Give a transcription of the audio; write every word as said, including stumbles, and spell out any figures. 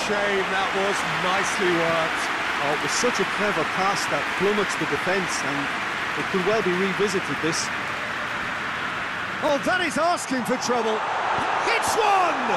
shame, that was nicely worked. Oh, it was such a clever pass that flummoxed the defence, and it could well be revisited, this. Oh, that is asking for trouble. Hits one!